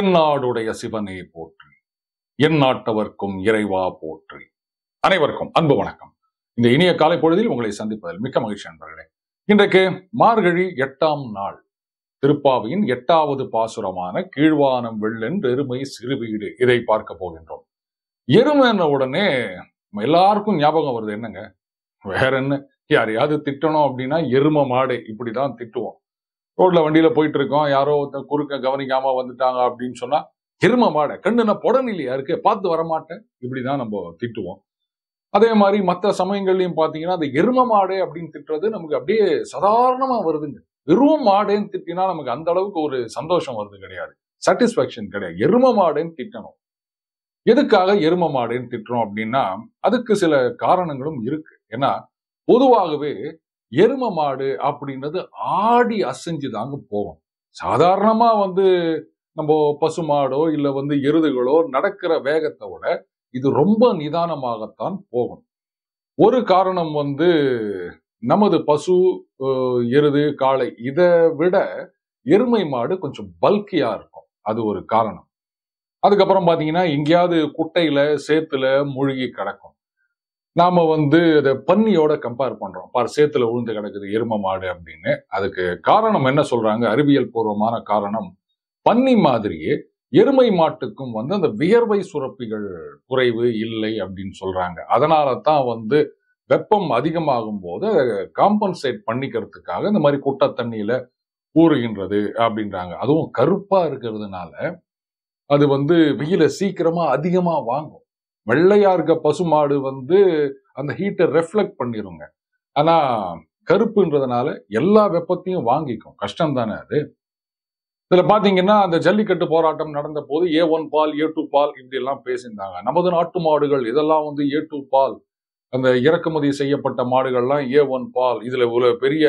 தென்னாடுடைய சிவனே போற்றி, என் நாட்டவர்க்கும் இறைவா போற்றி. அனைவருக்கும் அன்பு வணக்கம். இந்த இனிய காலை பொழுதில் உங்களை சந்திப்பதில் மிக்க மகிழ்ச்சி நண்பர்களே. இன்றைக்கு மார்கழி 8ஆம் நாள், திருப்பாவையின் 8வது பாசுரமான கீழ்வானம் வெள்ளென் எருமை சிறுவீடு, இதை பார்க்க போகின்றோம். எருமைன்ன உடனே எல்லாருக்கும் ஞாபகம் வருது என்னங்க, வேற என்ன, யாரையாவது திட்டணும் அப்படின்னா எரும மாடு, இப்படிதான் திட்டுவோம். ரோட்ல வண்டியில போயிட்டு இருக்கோம், யாரோ குறுக்க கவனிக்காம வந்துட்டாங்க அப்படின்னு சொன்னா எரும மாடை, கண்ணுனா புடனிலையா இருக்கு, பார்த்து வரமாட்டேன், இப்படிதான் நம்ம திட்டுவோம். அதே மாதிரி மற்ற சமயங்கள்லயும் பாத்தீங்கன்னா அந்த எரும மாடு அப்படின்னு திட்டுறது நமக்கு அப்படியே சாதாரணமா வருதுங்க. வெறும் மாடேன்னு திட்டினா நமக்கு அந்த அளவுக்கு ஒரு சந்தோஷம் வருது கிடையாது, சாட்டிஸ்பாக்சன் கிடையாது. எரும மாடேன்னு திட்டணும். எதுக்காக எரும மாடேன்னு திட்டுறோம் அப்படின்னா அதுக்கு சில காரணங்களும் இருக்கு. ஏன்னா பொதுவாகவே எரும மாடு அப்படின்றது ஆடி அசைஞ்சு தாங்க போகும். சாதாரணமா நம்ம பசு மாடோ இல்ல எருதுகளோ நடக்கிற வேகத்தை விட இது ரொம்ப நிதானமாகத்தான் போகும். ஒரு காரணம் நமது பசு, எருது, காளை இதை விட எருமை மாடு கொஞ்சம் பல்கியா இருக்கும், அது ஒரு காரணம். அதுக்கப்புறம் பாத்தீங்கன்னா எங்கேயாவது குட்டையில சேத்துல மூழ்கி கிடக்கும். நாம அதை பன்னியோட கம்பேர் பண்றோம், பார் சேத்துல விழுந்து கிடக்குது எரும மாடு அப்படின்னு. அதுக்கு காரணம் என்ன சொல்றாங்க, அறிவியல் பூர்வமான காரணம், பன்னி மாதிரியே எருமை மாட்டுக்கும் அந்த வியர்வை சுரப்பிகள் குறைவு இல்லை அப்படின்னு சொல்றாங்க. அதனால தான் வெப்பம் அதிகமாகும் போது காம்பன்சேட் பண்ணிக்கிறதுக்காக இந்த மாதிரி குட்டை தண்ணியில ஊறுகின்றது அப்படின்றாங்க. அதுவும் கருப்பா இருக்கிறதுனால அது வெயில சீக்கிரமா அதிகமா வாங்கும். வெள்ளையா இருக்க பசுமாடு அந்த ஹீட்டை ரெஃப்ளெக்ட் பண்ணிருங்க. ஆனா கருப்புன்றதுனால எல்லா வெப்பத்தையும் வாங்கிக்கும். கஷ்டம் தானே அது. இதுல பாத்தீங்கன்னா அந்த ஜல்லிக்கட்டு போராட்டம் நடந்த போது A1 பால், A2 பால் இப்படி எல்லாம் பேசியிருந்தாங்க. நமது நாட்டு மாடுகள் இதெல்லாம் A2 பால், அந்த இறக்குமதி செய்யப்பட்ட மாடுகள்லாம் A1 பால், இதுல ஒரு பெரிய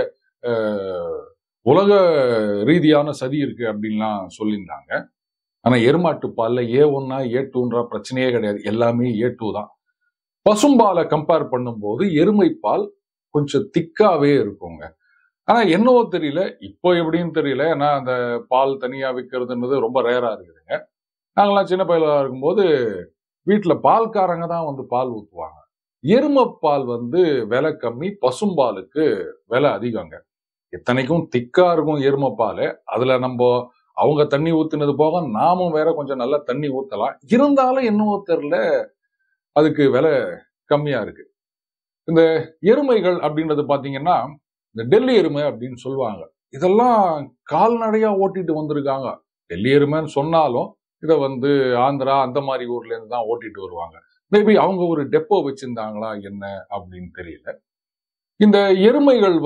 உலக ரீதியான சதி இருக்கு அப்படின்லாம் சொல்லியிருந்தாங்க. ஆனா எருமாட்டு பால்ல A1 A2 பிரச்சனையே கிடையாது, எல்லாமே A2 தான். பசும்பாலை கம்பேர் பண்ணும்போது எருமை பால் கொஞ்சம் திக்காவே இருக்குங்க. ஆனா என்னவோ தெரியல, இப்போ எப்படின்னு தெரியல, ஏன்னா அந்த பால் தனியா விற்கிறதுன்றது ரொம்ப ரேரா இருக்குதுங்க. நாங்கெல்லாம் சின்ன பையலா இருக்கும்போது வீட்டுல பால்காரங்க தான் பால் ஊற்றுவாங்க. எருமை பால் விலை கம்மி, பசும்பாலுக்கு விலை அதிகங்க. இத்தனைக்கும் திக்கா இருக்கும் எருமை பால். அதுல அவங்க தண்ணி ஊத்துனது போக நாமும் வேற கொஞ்சம் நல்லா தண்ணி ஊத்தலாம். இருந்தாலும் என்னவோ தெரியல, அதுக்கு விலை கம்மியா இருக்கு. இந்த எருமைகள் அப்படின்றது பாத்தீங்கன்னா இந்த டெல்லி எருமை அப்படின்னு சொல்லுவாங்க. இதெல்லாம் கால்நடையா ஓட்டிட்டு வந்திருக்காங்க. டெல்லி எருமைன்னு சொன்னாலும் இதை ஆந்திரா அந்த மாதிரி ஊர்ல இருந்து தான் ஓட்டிட்டு வருவாங்க. மேபி அவங்க ஒரு டெப்போ வச்சிருந்தாங்களா என்ன அப்படின்னு தெரியல. இந்த எருமைகள்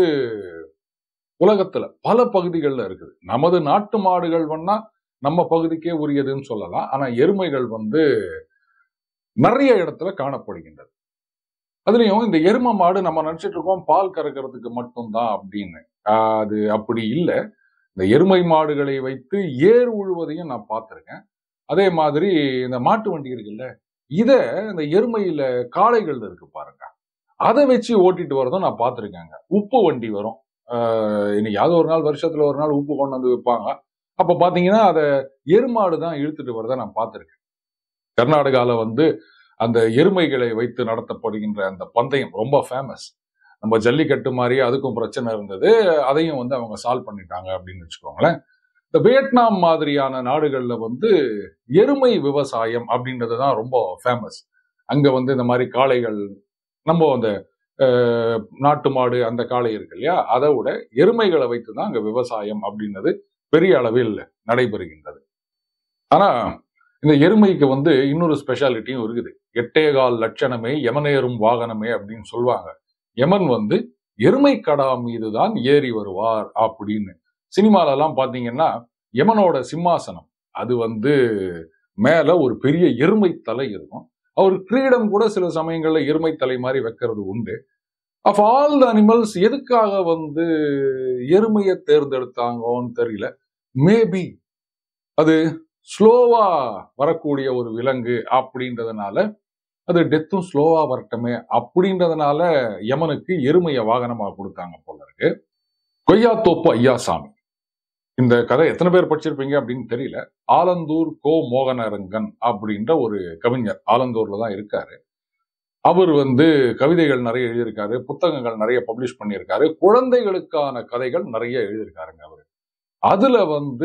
உலகத்துல பல பகுதிகளில் இருக்குது. நமது நாட்டு மாடுகள் நம்ம பகுதிக்கே உரியதுன்னு சொல்லலாம். ஆனா எருமைகள் நிறைய இடத்துல காணப்படுகின்றது. அதுலயும் இந்த எரும மாடு நம்ம நினைச்சிட்டு இருக்கோம் பால் கறக்கிறதுக்கு மட்டும்தான் அப்படின்னு. அது அப்படி இல்லை. இந்த எருமை மாடுகளை வைத்து ஏர் உழுவதையும் நான் பார்த்திருக்கேன். அதே மாதிரி இந்த மாட்டு வண்டி இருக்குல்ல, இந்த எருமையில காளைகள் இருக்கு பாருங்க, அதை வச்சு ஓட்டிட்டு வரதும் நான் பார்த்திருக்கேங்க. உப்பு வண்டி வரும், இன்னைக்கு ஒரு நாள், வருஷத்துல ஒரு நாள் உப்பு கொண்டு வந்து வைப்பாங்க. அப்ப பாத்தீங்கன்னா அதை எருமாடு தான் இழுத்துட்டு வரதை நான் பார்த்திருக்கேன். கர்நாடகால அந்த எருமைகளை வைத்து நடத்தப்படுகின்ற அந்த பந்தயம் ரொம்ப ஃபேமஸ். நம்ம ஜல்லிக்கட்டு மாதிரி அதுக்கும் பிரச்சனை இருந்தது, அதையும் அவங்க சால்வ் பண்ணிட்டாங்க அப்படின்னு வச்சுக்கோங்களேன். இந்த வியட்நாம் மாதிரியான நாடுகள்ல எருமை விவசாயம் அப்படின்றதுதான் ரொம்ப ஃபேமஸ். அங்க இந்த மாதிரி காளைகள், நம்ம அந்த நாட்டு மாடு அந்த காளை இருக்கு இல்லையா, அதை விட எருமைகளை வைத்துதான் அங்க விவசாயம் அப்படின்றது பெரிய அளவில் நடைபெறுகின்றது. ஆனா இந்த எருமைக்கு இன்னொரு ஸ்பெஷாலிட்டியும் இருக்குது. 8.25 லட்சணமே யமனேறும் வாகனமே அப்படின்னு சொல்லுவாங்க. யமன் எருமை கடா மீதுதான் ஏறி வருவார் அப்படின்னு. சினிமால எல்லாம் பாத்தீங்கன்னா யமனோட சிம்மாசனம் அது மேல ஒரு பெரிய எருமை தலை இருக்கும். அவர் கிரீடம் கூட சில சமயங்கள்ல எருமை தலை மாதிரி வைக்கிறது உண்டு. ஆஃப் ஆல் த அனிமல்ஸ் எதுக்காக எருமையை தேர்ந்தெடுத்தாங்கன்னு தெரியல. மேபி அது ஸ்லோவா வரக்கூடிய ஒரு விலங்கு அப்படின்றதுனால, அது டெத்தும் ஸ்லோவா வரட்டுமே அப்படின்றதுனால யமனுக்கு எருமையை வாகனமா கொடுத்தாங்க போல இருக்கு. கொய்யாத்தோப்பு ஐயாசாமி இந்த கதை எத்தனை பேர் படிச்சிருப்பீங்க அப்படின்னு தெரியல. ஆலந்தூர் கோ மோகனரங்கன் அப்படின்ற ஒரு கவிஞர் ஆலந்தூர்ல தான் இருக்காரு. அவர் கவிதைகள் நிறைய எழுதியிருக்காரு, புத்தகங்கள் நிறைய பப்ளிஷ் பண்ணியிருக்காரு, குழந்தைகளுக்கான கதைகள் நிறைய எழுதியிருக்காருங்க அவரு. அதுல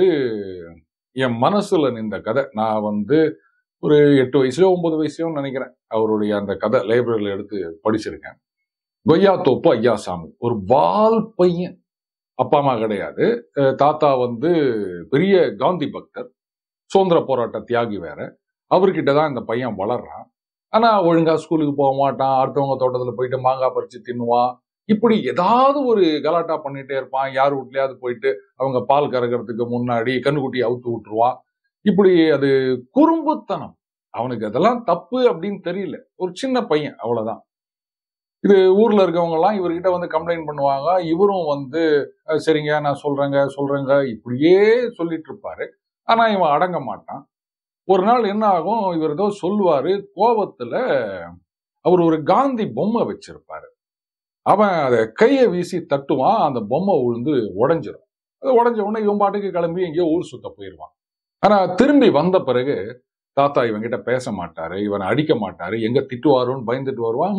என் மனசுல நின்ற கதை, நான் ஒரு 8 வயசுலயோ 9 வயசுலயோ நினைக்கிறேன், அவருடைய அந்த கதை லைப்ரரியில எடுத்து படிச்சிருக்கேன். கொய்யாத்தோப்பு ஐயாசாமி, ஒரு வால் பையன், அப்பா அம்மா கிடையாது. தாத்தா பெரிய காந்தி பக்தர், சுதந்திர போராட்ட தியாகி வேற. அவர்கிட்டதான் இந்த பையன் வளர்றான். ஆனா ஒழுங்கா ஸ்கூலுக்கு போக மாட்டான், அடுத்தவங்க தோட்டத்துல போயிட்டு மாங்காய் பறிச்சு தின்னுவான், இப்படி ஏதாவது ஒரு கலாட்டா பண்ணிட்டே இருப்பான். யார் வீட்லயாவது போயிட்டு அவங்க பால் கறக்கிறதுக்கு முன்னாடி கண்ணுக்குட்டி அவுத்து விட்டுருவான். இப்படி அது குறும்புத்தனம். அவனுக்கு அதெல்லாம் தப்பு அப்படின்னு தெரியல, ஒரு சின்ன பையன், அவ்வளவுதான். இது ஊர்ல இருக்கவங்க எல்லாம் இவர்கிட்ட கம்ப்ளைண்ட் பண்ணுவாங்க. இவரும் சரிங்க நான் சொல்றேங்க இப்படியே சொல்லிட்டு இருப்பாரு. ஆனா இவன் அடங்க மாட்டான். ஒரு நாள் என்ன ஆகும், இவர் ஏதோ சொல்லுவாரு, கோபத்துல அவர் ஒரு காந்தி பொம்மை வச்சிருப்பாரு. அவன் அதை கையை வீசி தட்டுவான், அந்த பொம்மை விழுந்து உடைஞ்சிரும். அது உடைஞ்ச உடனே இவன் பாட்டுக்கு கிளம்பி எங்கேயோ ஊர் சுத்த போயிடுவான். ஆனா திரும்பி வந்த பிறகு தாத்தா இவன்கிட்ட பேச மாட்டாரு, இவனை அடிக்க மாட்டாரு, எங்க திட்டுவாருன்னு பயந்துட்டு வருவான்.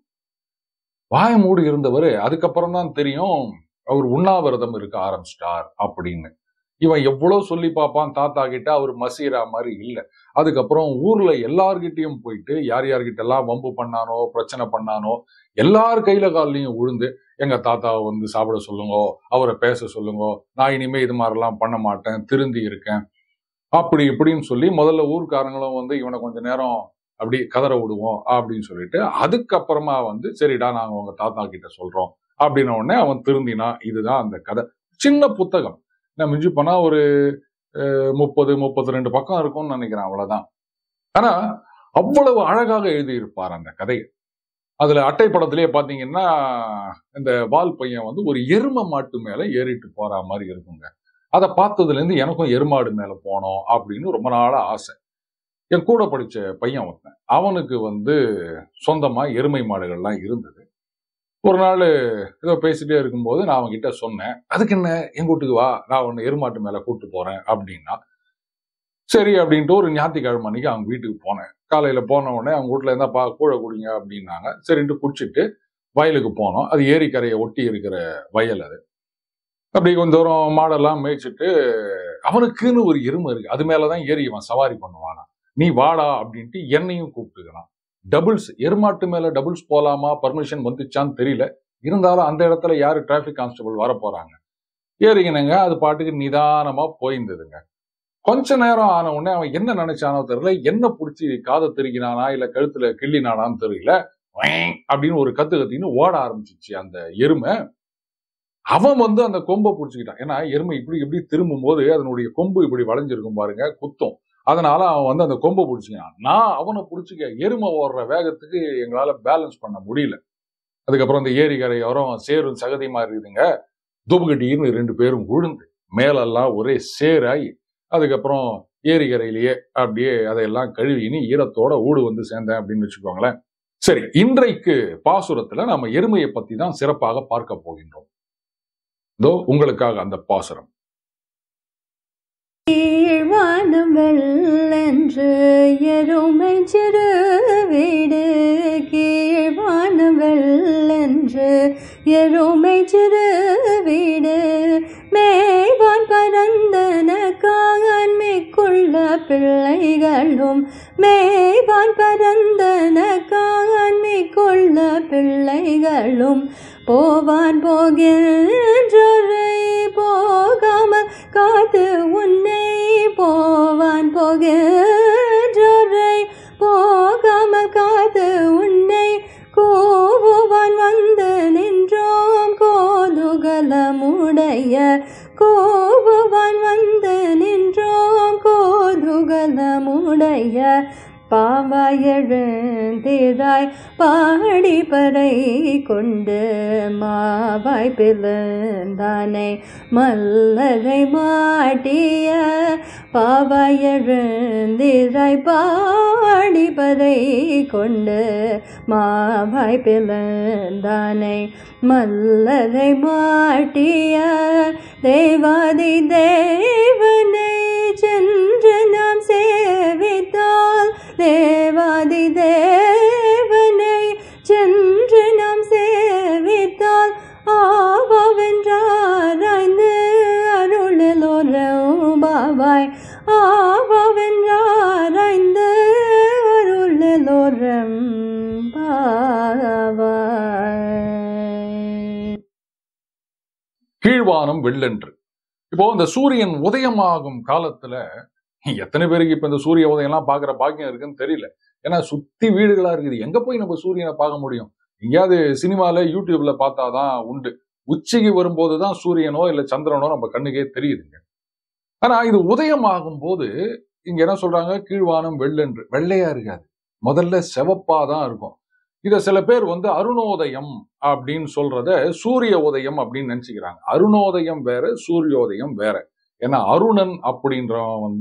வாய மூடி இருந்தவர் அதுக்கப்புறம் தான் தெரியும் அவர் உண்ணாவிரதம் இருக்க ஆரம்பிச்சிட்டார் அப்படின்னு. இவன் எவ்வளவு சொல்லி பார்ப்பான் தாத்தா கிட்ட, அவர் மசீரா மாதிரி இல்ல. அதுக்கப்புறம் ஊர்ல எல்லார்கிட்டையும் போயிட்டு யார் யார்கிட்ட எல்லாம் வம்பு பண்ணானோ, பிரச்சனை பண்ணானோ, எல்லார் கையில காலையும் விழுந்து எங்க தாத்தாவை சாப்பிட சொல்லுங்க, அவரை பேச சொல்லுங்க, நான் இனிமே இது மாதிரிலாம் பண்ண மாட்டேன், திருந்தி இருக்கேன், அப்படி இப்படின்னு சொல்லி முதல்ல ஊர்க்காரங்களும் இவனை கொஞ்ச நேரம் அப்படி கதற விடுவோம் அப்படின்னு சொல்லிட்டு, அதுக்கப்புறமா சரிடா நாங்க உங்க தாத்தா கிட்ட சொல்றோம் அப்படின்ன உடனே அவன் திருந்தினா. இதுதான் அந்த கதை. சின்ன புத்தகம், நான் மிஞ்சி போனா ஒரு 30-32 பக்கம் இருக்கும்னு நினைக்கிறேன், அவ்வளவுதான். ஆனா அவ்வளவு அழகாக எழுதியிருப்பார் அந்த கதையை. அதுல அட்டை படத்திலேயே பாத்தீங்கன்னா இந்த வால் பையன் ஒரு எரும மாட்டு மேல ஏறிட்டு போற மாதிரி இருக்குங்க. அதை பார்த்ததுல இருந்து எனக்கும் எருமாடு மேல போனோம் அப்படின்னு ரொம்ப நாளா ஆசை. என் கூட படிச்ச பையன் ஒருத்தன், அவனுக்கு சொந்தமா எருமை மாடுகள்லாம் இருந்தது. ஒரு நாள் ஏதோ பேசிட்டே இருக்கும்போது நான் அவன்கிட்ட சொன்னேன், அதுக்கு என்ன என் வீட்டுக்கு வா, நான் உன்னை எருமாட்டு மேல கூப்பிட்டு போறேன் அப்படின்னா. சரி அப்படின்ட்டு ஒரு ஞாயிற்றுக்கிழமை அன்னைக்கு அவங்க வீட்டுக்கு போனேன். காலையில போன உடனே அவங்க வீட்டுல இருந்தா கூழ குடிங்க அப்படின்னாங்க. சரின்ட்டு குடிச்சிட்டு வயலுக்கு போனோம். அது ஏரிக்கரையை ஒட்டி இருக்கிற வயல். அது அப்படி கொஞ்ச தூரம் மாடெல்லாம் மேய்ச்சிட்டு, அவனுக்குன்னு ஒரு எருமை இருக்கு, அது மேலதான் ஏறி அவன் சவாரி பண்ணுவானா. நீ வாடா அப்படின்ட்டு என்னையும் கூப்பிட்டுக்கிறான். டபுள்ஸ், எருமாட்டு மேல டபுள்ஸ் போலாமா, பர்மிஷன் வந்துச்சான்னு தெரியல. இருந்தாலும் அந்த இடத்துல யாரு டிராபிக் கான்ஸ்டபிள் வர போறாங்க. ஏறிங்கனுங்க, அது பாட்டுக்கு நிதானமா போயிருந்ததுங்க. கொஞ்ச நேரம் ஆன உடனே அவன் என்ன நினைச்சானோ தெரியல, என்ன புடிச்சு காதை திருக்கினானா இல்ல கழுத்துல கிள்ளினானான்னு தெரியல, அப்படின்னு ஒரு கத்து கத்தின்னு ஓட ஆரம்பிச்சிச்சு அந்த எருமை. அவன் அந்த கொம்பை புடிச்சுக்கிட்டான். ஏன்னா எருமை இப்படி இப்படி திரும்பும் போது அதனுடைய கொம்பு இப்படி வளைஞ்சிருக்கும் பாருங்க, குத்தும். அதனால அவன் அந்த கொம்பை புடிச்சுக்கினான். நான் அவனை புடிச்சுக்க, எருமை ஓடுற வேகத்துக்கு எங்களால பேலன்ஸ் பண்ண முடியல. அதுக்கப்புறம் அந்த ஏரிக்கரை ஓரம் சேரும் சகதியுமா இருக்குதுங்க, துபுகட்டின்னு 2 பேரும் விழுந்து மேலெல்லாம் ஒரே சேராயி, அதுக்கப்புறம் ஏரிக்கரையிலேயே அப்படியே அதையெல்லாம் கழுவின்னு ஈரத்தோட ஊடு சேர்ந்தேன் அப்படின்னு வச்சுக்கோங்களேன். சரி, இன்றைக்கு பாசுரத்துல நம்ம எருமையை பத்தி தான் சிறப்பாக பார்க்க போகின்றோம். இதோ உங்களுக்காக அந்த பாசுரம். கீழ்வானம் வெள்ளென்று எருமை சிறு வீடு, கீழ்வானம் வெள்ளென்று எருமை சிறு வீடு, மேய்வான் பரந்தன காண்மைக்குள்ள பிள்ளைகளும், மேய்வான் பரந்தன காண்மைக்குள்ள பிள்ளைகளும், போவான் போகின்றோரை போகாமல் காத்து உன்னை, போவான் போகின்றோரை போகாமல் காத்து உன்னை, கோவான் வந்து நின்றோம் கோதுகலமுடைய, கோவான் வந்து நின்றோம் கோதுகலமுடைய, பாவாய் எழுந்திராய் பாடி பறை கொண்டு மாவாய் பிளந்தானை மல்லரை மாட்டிய பாவாய் எழுந்திராய் பாடி பறை கொண்டு மாவாய் பிளந்தானை மல்லரை மாட்டிய தேவாதி தேவனை சென்று நாம் சேவித்தால் தேவாதி தேவனை சென்று நாம் சேவித்தால் ஆவாவென்றாராய்ந்து அருளலோரம் பாவாய் ஆவாவென்றாராய்ந்து அருளலோரம் பாவாய். கீழ்வானம் வெள்ளென்று. இப்போ இந்த சூரியன் உதயமாகும் காலத்துல எத்தனை பேருக்கு இப்ப இந்த சூரிய உதயம் எல்லாம் பாக்குற பாக்கியம் இருக்குன்னு தெரியல. ஏன்னா சுத்தி வீடுகளா இருக்குது. எங்க போய் நம்ம சூரியனை பார்க்க முடியும்? எங்கேயாவது சினிமால யூடியூப்ல பார்த்தாதான் உண்டு. உச்சிக்கு வரும்போதுதான் சூரியனோ இல்ல சந்திரனோ நம்ம கண்ணுக்கே தெரியுதுங்க. ஆனா இது உதயமாகும் போது இங்க என்ன சொல்றாங்க? கீழ்வானம் வெள்ளென்று. வெள்ளையா இருக்காது, முதல்ல செவப்பாதான் இருக்கும். இத சில பேர் அருணோதயம் அப்படின்னு சொல்றத சூரிய உதயம் அப்படின்னு நினைச்சுக்கிறாங்க. அருணோதயம் வேற, சூரியோதயம் வேற. ஏன்னா அருணன் அப்படின்றவன்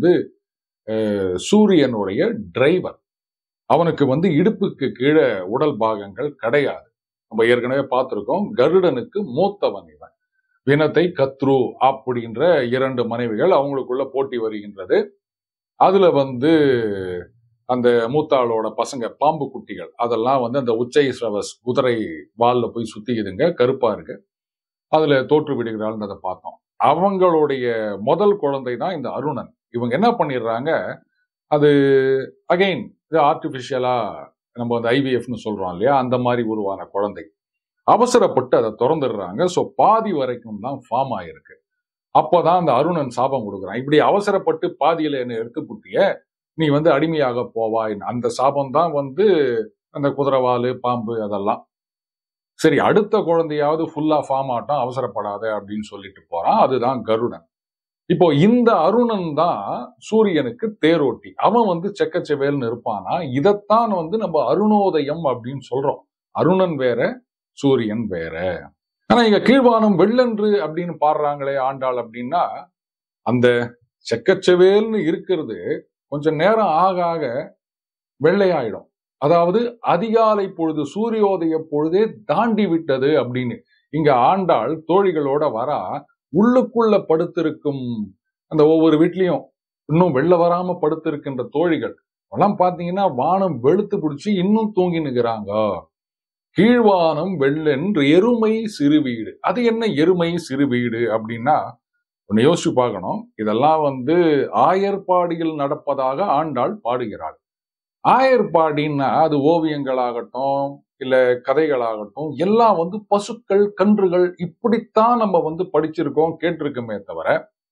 சூரியனுடைய டிரைவர். அவனுக்கு இடுப்புக்கு கீழே உடல் பாகங்கள் கிடையாது. நம்ம ஏற்கனவே பார்த்திருக்கோம். கருடனுக்கு மூத்தவன் இவன். வினத்தை கத்ரு அப்படின்ற 2 மனைவிகள், அவங்களுக்குள்ள போட்டி வருகின்றது. அதுல அந்த மூத்தாளோட பசங்க பாம்பு குட்டிகள் அதெல்லாம் அந்த உச்சை ஸ்ரவஸ் குதிரை வால்ல போய் சுத்திக்குதுங்க, கருப்பா இருக்கு. அதுல தோற்று விடுகிறாள்ன்றதை பார்த்தோம். அவங்களுடைய முதல் குழந்தை தான் இந்த அருணன். இவங்க என்ன பண்ணிடுறாங்க, அது அகைன் இது ஆர்டிபிஷியலா நம்ம ஐவிஎஃப்னு சொல்றோம் இல்லையா, அந்த மாதிரி உருவான குழந்தை. அவசரப்பட்டு அதை திறந்துடுறாங்க. ஸோ பாதி வரைக்கும் தான் ஃபார்ம் ஆயிருக்கு. அப்பதான் அந்த அருணன் சாபம் கொடுக்குறான். இப்படி அவசரப்பட்டு பாதியில என்ன எடுத்து புட்டிய, நீ அடிமையாக போவாய். அந்த சாபம் தான் அந்த குதிரைவாலு பாம்பு அதெல்லாம். சரி, அடுத்த குழந்தையாவது ஃபுல்லா ஃபார்ம் ஆட்டம், அவசரப்படாத அப்படின்னு சொல்லிட்டு போறான். அதுதான் கருடன். இப்போ இந்த அருணன் தான் சூரியனுக்கு தேரோட்டி. அவன் செக்கச்செவேல்னு இருப்பானா. இதைத்தான் நம்ம அருணோதயம் அப்படின்னு சொல்றோம். அருணன் வேற, சூரியன் வேற. ஆனா இங்க கீழ்வானம் வெள்ளென்று அப்படின்னு பாடுறாங்களே ஆண்டாள் அப்படின்னா, அந்த செக்கச்செவேல்னு இருக்கிறது கொஞ்சம் நேரம் ஆக ஆக வெள்ளையாயிடும். அதாவது அதிகாலை பொழுது, சூரியோதய பொழுதே தாண்டி விட்டது அப்படின்னு. இங்க ஆண்டாள் தோழிகளோட வரா. உள்ளுக்குள்ள படுத்திருக்கும் அந்த ஒவ்வொரு வீட்லயும் இன்னும் வெளில வராம படுத்திருக்கின்ற தோழிகள் எல்லாம் பாத்தீங்கன்னா வானம் வெளுத்து பிடிச்சி இன்னும் தூங்கி நிற்கிறாங்க. கீழ்வானம் வெள்ளென்று எருமை சிறு வீடு. அது என்ன எருமை சிறு வீடு அப்படின்னா, ஒன்னு யோசிச்சு பார்க்கணும். இதெல்லாம் ஆயர்பாடியில் நடப்பதாக ஆண்டாள் பாடுகிறாள். ஆயர்பாடின்னா அது ஓவியங்களாகட்டும் இல்ல கதைகளாகட்டும் எல்லாம் பசுக்கள் கன்றுகள் இப்படித்தான் நம்ம படிச்சிருக்கோம், கேட்டிருக்கோமே தவிர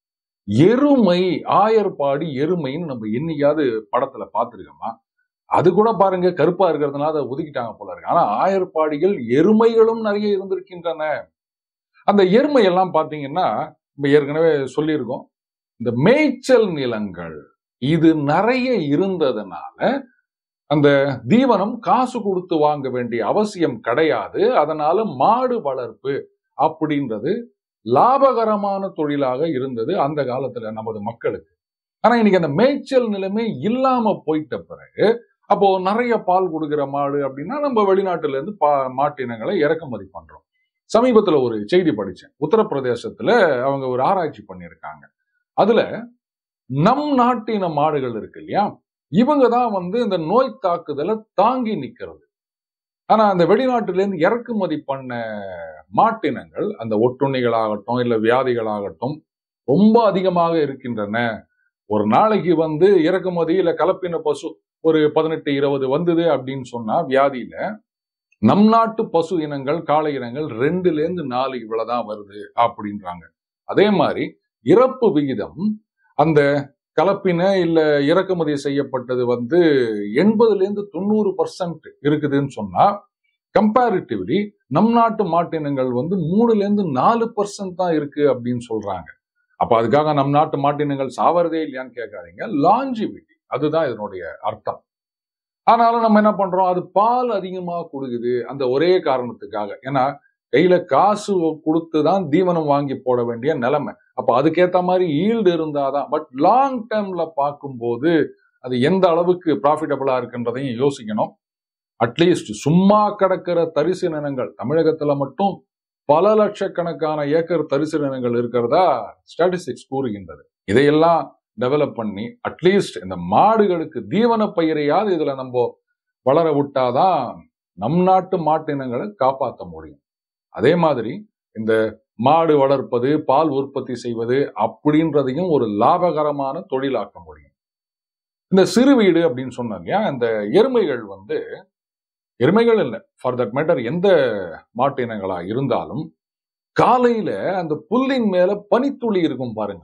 எருமை, ஆயர்பாடி எருமைன்னு நம்ம என்னைக்காவது படத்துல பார்த்திருக்கோமா? அது கூட பாருங்க, கருப்பா இருக்கிறதுனால அதை ஒதுக்கிட்டாங்க போல இருக்கு. ஆனா ஆயர்பாடிகள் எருமைகளும் நிறைய இருந்திருக்கின்றன. அந்த எருமை எல்லாம் பாத்தீங்கன்னா நம்ம ஏற்கனவே சொல்லியிருக்கோம், இந்த மேய்ச்சல் நிலங்கள் இது நிறைய இருந்ததுனால அந்த தீவனம் காசு கொடுத்து வாங்க வேண்டிய அவசியம் கிடையாது. அதனால மாடு வளர்ப்பு அப்படின்றது லாபகரமான தொழிலாக இருந்தது அந்த காலத்துல நமது மக்களுக்கு. ஆனா இன்னைக்கு அந்த மேய்ச்சல் நிலைமை இல்லாம போயிட்ட பிறகு, அப்போ நிறைய பால் கொடுக்கிற மாடு அப்படின்னா நம்ம வெளிநாட்டுல இருந்து மாட்டினங்களை இறக்குமதி பண்றோம். சமீபத்துல ஒரு செய்தி படிச்சேன். உத்தரப்பிரதேசத்துல அவங்க ஒரு ஆராய்ச்சி பண்ணியிருக்காங்க. அதுல நம் நாட்டின மாடுகள் இருக்கு இல்லையா, இவங்க தான் இந்த நோய் தாக்குதலை தாங்கி நிக்கிறது. ஆனா அந்த வெளிநாட்டில இருந்து இறக்குமதி பண்ண மாட்டினங்கள், அந்த ஒட்டுண்ணிகளாகட்டும் இல்ல வியாதிகளாகட்டும் ரொம்ப அதிகமாக இருக்கின்றன. ஒரு நாளைக்கு இறக்குமதி இல்ல கலப்பின பசு ஒரு 18-20 வந்தது அப்படின்னு சொன்னா வியாதியில, நம் நாட்டு பசு இனங்கள் காளை இனங்கள் 2-4 இவ்வளவுதான் வருது அப்படின்றாங்க. அதே மாதிரி இறப்பு விகிதம் அந்த கலப்பின இல்ல இறக்குமதி செய்யப்பட்டது 80-90% இருக்குதுன்னு சொன்னா, கம்பேரிட்டிவ்லி நம் நாட்டு மாட்டினங்கள் 3-4% தான் இருக்கு அப்படின்னு சொல்றாங்க. அப்ப அதுக்காக நம் நாட்டு மாட்டினங்கள் சாவறதே இல்லையான்னு கேட்காதீங்க. லாஞ்சிவிட்டி, அதுதான் இதனுடைய அர்த்தம். ஆனாலும் நம்ம என்ன பண்றோம், அது பால் அதிகமா கொடுக்குது அந்த ஒரே காரணத்துக்காக. ஏன்னா கையில காசு கொடுத்துதான் தீவனம் வாங்கி போட வேண்டிய நிலைமை. அப்ப அதுக்கேத்த மாதிரி ஈல்டு இருந்தாதான். பட் லாங் டேர்ம்ல பார்க்கும்போது அது எந்த அளவுக்கு ப்ராஃபிட்டபிளா இருக்குன்றதையும் யோசிக்கணும். அட்லீஸ்ட் சும்மா கிடக்கிற தரிசு நிலங்கள் தமிழகத்துல மட்டும் பல லட்சக்கணக்கான ஏக்கர் தரிசு நிலங்கள் இருக்கிறதா ஸ்டாட்டிஸ்டிக்ஸ் கூறுகின்றது. இதையெல்லாம் டெவலப் பண்ணி அட்லீஸ்ட் இந்த மாடுகளுக்கு தீவன பயிரையாவது இதுல நம்ம வளர விட்டாதான் நம் நாட்டு மாட்டு இனங்களை காப்பாற்ற முடியும். அதே மாதிரி இந்த மாடு வளர்ப்பது, பால் உற்பத்தி செய்வது அப்படின்றதையும் ஒரு லாபகரமான தொழிலாக்க முடியும். இந்த சிறு வீடு அப்படின்னு சொன்னாங்க, இந்த எருமைகள் எருமைகள் இல்லை, ஃபார் தட் மேட்டர் எந்த மாட்டு இனங்களா இருந்தாலும் காலையில அந்த புல்லின் மேல பனித்துளி இருக்கும் பாருங்க,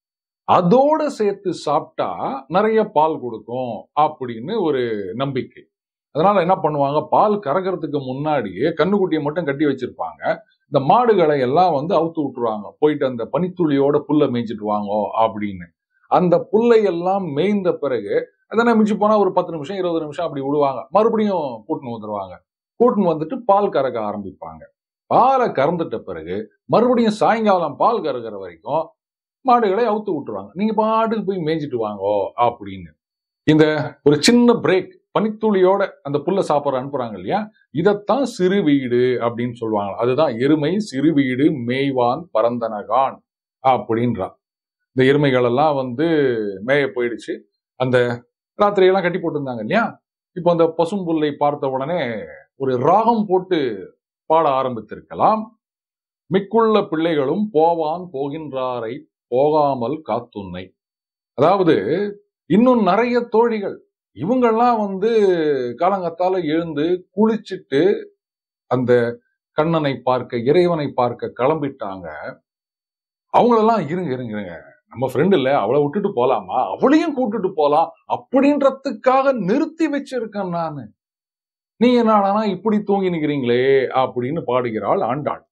அதோட சேர்த்து சாப்பிட்டா நிறைய பால் கொடுக்கும் அப்படின்னு ஒரு நம்பிக்கை. அதனால என்ன பண்ணுவாங்க, பால் கறக்கிறதுக்கு முன்னாடியே கண்ணுக்குட்டியை மட்டும் கட்டி வச்சிருப்பாங்க. இந்த மாடுகளை எல்லாம் அவுத்து விட்டுருவாங்க, போயிட்டு அந்த பனித்துளியோட புல்லை மேய்ச்சிட்டு வாங்க அப்படின்னு. அந்த புல்லை எல்லாம் மேய்ந்த பிறகு அதனை மிஞ்சி போனா ஒரு 10 நிமிஷம் 20 நிமிஷம் அப்படி விடுவாங்க. மறுபடியும் கூட்டுன்னு வந்துருவாங்க. கூட்டுன்னு வந்துட்டு பால் கறக்க ஆரம்பிப்பாங்க. பாலை கறந்துட்ட பிறகு மறுபடியும் சாயங்காலம் பால் கறக்கிற வரைக்கும் மாடுகளை அவுத்து விட்டுருவாங்க. நீங்க பாட்டுக்கு போய் மேய்ஞ்சிட்டு வாங்க அப்படின்னு. இந்த ஒரு சின்ன பிரேக், பனித்துளியோட அந்த புல்லை சாப்பிட அனுப்புறாங்க இல்லையா, இதத்தான் சிறு வீடு அப்படின்னு சொல்லுவாங்க. அதுதான் எருமை சிறு வீடு மேய்வான் பரந்தனகான் அப்படின்றா. இந்த எருமைகள் எல்லாம் மேய போயிடுச்சு. அந்த ராத்திரியெல்லாம் கட்டி போட்டிருந்தாங்க இல்லையா, இப்போ அந்த பசும்புல்லை பார்த்த உடனே ஒரு ராகம் போட்டு பாட ஆரம்பித்திருக்கலாம். மிக்குள்ள பிள்ளைகளும் போவான் போகின்றாரை போகாமல் காத்துன்னை. அதாவது இன்னும் நிறைய தோழிகள் இவங்கெல்லாம் காலங்கத்தால எழுந்து குளிச்சுட்டு அந்த கண்ணனை பார்க்க, இறைவனை பார்க்க கிளம்பிட்டாங்க. அவங்களெல்லாம் இருங்க நம்ம ஃப்ரெண்ட் இல்ல, அவளை விட்டுட்டு போலாமா, அவளையும் கூட்டுட்டு போலாம் அப்படின்றதுக்காக நிறுத்தி வச்சிருக்கேன் நானு. நீங்க என்னன்னா இப்படி தூங்கி நிக்கிறீங்களே அப்படின்னு பாடுகிறாள் ஆண்டாள்.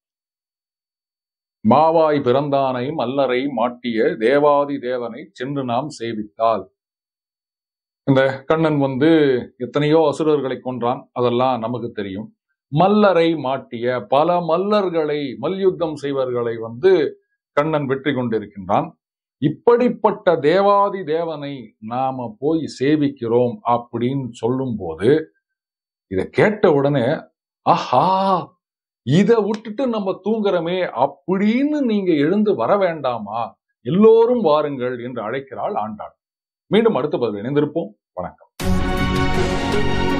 மாவாய் பிறந்தானை மல்லரை மாட்டிய தேவாதி தேவனை சென்று நாம் சேவித்தால். இந்த கண்ணன் எத்தனையோ அசுரர்களை கொன்றான், அதெல்லாம் நமக்கு தெரியும். மல்லரை மாட்டிய பல மல்லர்களை, மல்யுத்தம் செய்வர்களை கண்ணன் வெற்றி கொண்டிருக்கின்றான். இப்படிப்பட்ட தேவாதி தேவனை நாம போய் சேவிக்கிறோம் அப்படின்னு சொல்லும் போது இத கேட்ட உடனே ஆஹா, இத விட்டுட்டு நம்ம தூங்குறமே அப்படின்னு நீங்க எழுந்து வர வேண்டாமா, எல்லோரும் வாருங்கள் என்று அழைக்கிறாள் ஆண்டாள். மீண்டும் அடுத்த பதிவில் இணைந்திருப்போம். வணக்கம்.